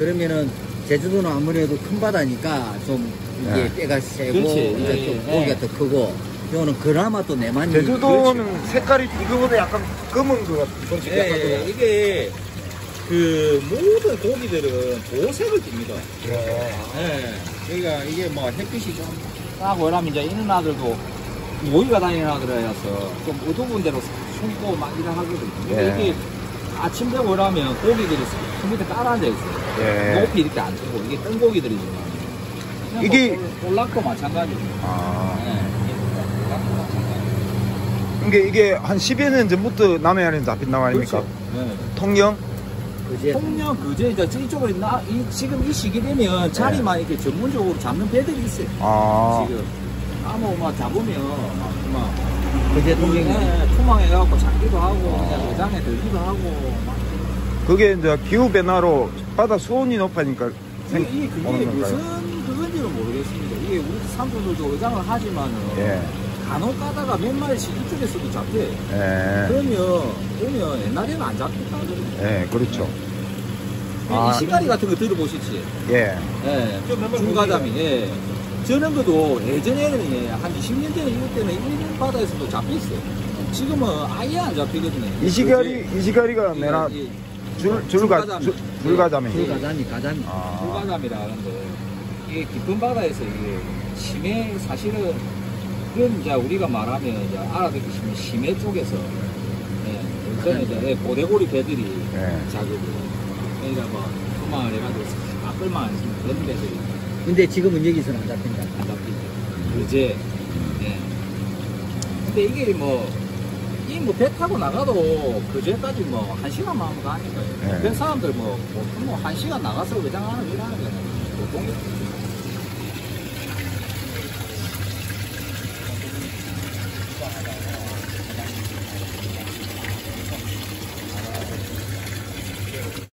그러면은 제주도는 아무래도 큰 바다니까 좀 이게 예. 때가 세고 그렇지. 이제 예, 좀 예. 고기가 더 크고 이거는 그나마 또 내만이 제주도는 색깔이 이거보다 약간 검은 것 같은 예, 이게 그 모든 고기들은 보색을 띱니다. 예. 그러니까 이게 뭐 햇빛이 좀 나고 이러면 이제 이런 아들도 모기가 다니는 아들이라서 좀 어두운 데로 숨고 막 이래 하거든요. 근데 예. 이게 아침 되고 이러면 고기들이 그 밑에 깔아앉아 있어요. 예. 높이 이렇게 안 뜨고 이게 뜬 고기들이지만 이게- 뭐 볼락도 마찬가지죠. 아. 예. 볼락도 마찬가지. 그러니까 이게 한 10여 년 전부터 남해안에서 잡힌 나무 아닙니까? 그렇죠. 예. 통영? 그제 통영 그제 이제 이쪽으로 지금 이 시기 되면 자리만 이렇게 전문적으로 잡는 배들이 있어요. 아. 지금 아무 막 잡으면 막 그제 통영이 투망해갖고 잡기도 하고 그냥 매장에 들기도 하고 막 그게 이제 기후 변화로 바다 수온이 높아니까 이게 그게 오는 건가요? 무슨 그건지는 모르겠습니다. 이게 우리 삼촌들도 의장을 하지만은 예. 간혹 가다가 몇 마리씩 이쪽에서도 잡혀요. 예. 그러면 보면 옛날에는 안 잡혔다 그러거든요. 예, 그렇죠. 이 아. 시가리 같은 거 들어보시지? 예. 예, 중가자미. 예. 저런 것도 예전에는 예, 한 20년 전에 이럴 때는 일본 바다에서도 잡혔어요. 지금은 아예 안 잡히거든요. 이시가리가 내나 줄가자미. 불가자미 가자미 아. 불가자미라 하는데 이게 깊은 바다에서 이게 심해 사실은 그런 이제 우리가 말하면 이제 알아듣기 쉬운 심해 쪽에서 예, 요새는 이제 고대고리 배들이 예. 자기고 그러니까 뭐 그만 해가지고 아끌만 안 쓰는 그런 배들이 근데 지금은 여기서는 안 잡힌다 안 잡히죠. 그제 예. 근데 이게 뭐 배 타고 나가도 그제까지 뭐 1시간만 하면 가니까요. 예. 그 사람들 뭐 보통 뭐 1시간 나가서 외장하는 일하는 거는 보통